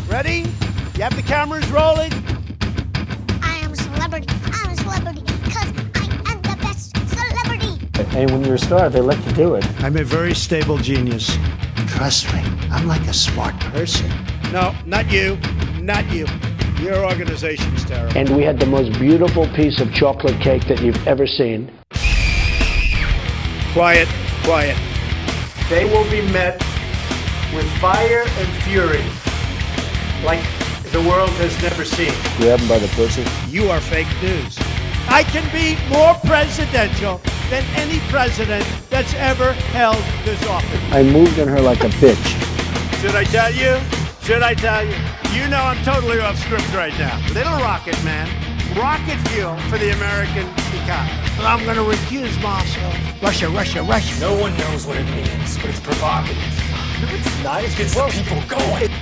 Ready? You have the cameras rolling? I am a celebrity. I'm a celebrity because I am the best celebrity. And when you're a star, they let you do it. I'm a very stable genius. Trust me, I'm like a smart person. No, not you. Not you. Your organization's terrible. And we had the most beautiful piece of chocolate cake that you've ever seen. Quiet, quiet. They will be met with fire and fury like the world has never seen. Grab him by the pussy. You are fake news. I can be more presidential than any president that's ever held this office. I moved on her like a bitch. Should I tell you? Should I tell you? You know I'm totally off script right now. Little rocket man. Rocket fuel for the American economy. I'm going to recuse myself. Russia, Russia, Russia. No one knows what it means, but it's provocative. No, it's not. It gets the people going.